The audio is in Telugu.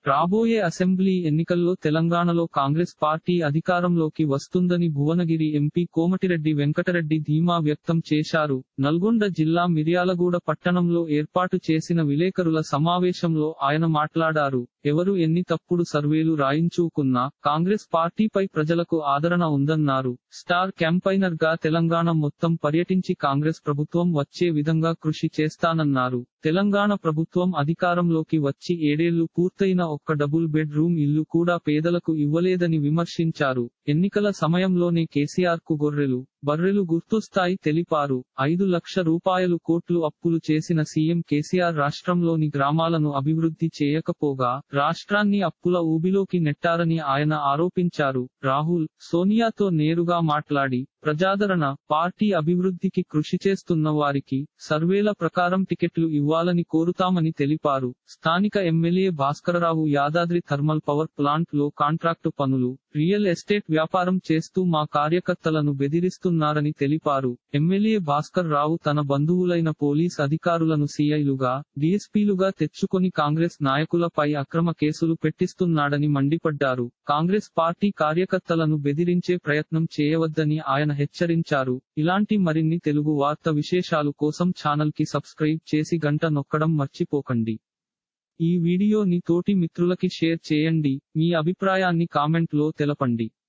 రాబోయే అసెంబ్లీ ఎన్నికల్లో తెలంగాణలో కాంగ్రెస్ పార్టీ అధికారంలోకి వస్తుందని భువనగిరి ఎంపీ కోమటిరెడ్డి వెంకటరెడ్డి ధీమా వ్యక్తం చేశారు. నల్గొండ జిల్లా మిర్యాలగూడ పట్టణంలో ఏర్పాటు చేసిన విలేకరుల సమావేశంలో ఆయన మాట్లాడారు. ఎవరు ఎన్ని తప్పుడు సర్వేలు రాయించుకున్నా కాంగ్రెస్ పార్టీపై ప్రజలకు ఆదరణ ఉందన్నారు. స్టార్ క్యాంపైనర్ గా తెలంగాణ మొత్తం పర్యటించి కాంగ్రెస్ ప్రభుత్వం వచ్చే విధంగా కృషి చేస్తానన్నారు. తెలంగాణ ప్రభుత్వం అధికారంలోకి వచ్చి 7 ఏళ్లు పూర్తయిన ఒక్క డబుల్ బెడ్ రూమ్ ఇల్లు కూడా పేదలకు ఇవ్వలేదని విమర్శించారు. ఎన్నికల సమయంలోనే కేసీఆర్ కు గొర్రెలు, బర్రెలు గుర్తొస్తాయి తెలిపారు. 5 లక్షల రూపాయలు కోట్లు అప్పులు చేసిన సీఎం కేసీఆర్ రాష్ట్రంలోని గ్రామాలను అభివృద్ధి చేయకపోగా రాష్ట్రాన్ని అప్పుల ఊబిలోకి నెట్టారని ఆయన ఆరోపించారు. రాహుల్, సోనియాతో నేరుగా మాట్లాడి ప్రజాదరణ, పార్టీ అభివృద్ధికి కృషి చేస్తున్న వారికి సర్వేల ప్రకారం టికెట్లు ఇవ్వాలని కోరుతామని తెలిపారు. స్థానిక MLA Bhaskara Rao Yadadri thermal power plant లో కాంట్రాక్టు పనులు, రియల్ ఎస్టేట్ వ్యాపారం చేస్తూ మా కార్యకర్తలను బెదిరిస్తున్నారని తెలిపారు. ఎమ్మెల్యే భాస్కర్ రావు తన బంధువులైన పోలీస్ అధికారులను సీఐలుగా, డీఎస్పీలుగా తెచ్చుకొని కాంగ్రెస్ నాయకులపై అక్రమ కేసులు పెట్టిస్తున్నాడని మండిపడ్డారు. కాంగ్రెస్ పార్టీ కార్యకర్తలను బెదిరించే ప్రయత్నం చేయవద్దని ఆయన హెచ్చరించారు. ఇలాంటి మరిన్ని తెలుగు వార్త విశేషాలు కోసం ఛానల్ కి సబ్స్క్రైబ్ చేసి గంట నొక్కడం మర్చిపోకండి. ఈ వీడియోని తోటి మిత్రులకి షేర్ చేయండి. మీ అభిప్రాయాన్ని కామెంట్ లో తెలపండి.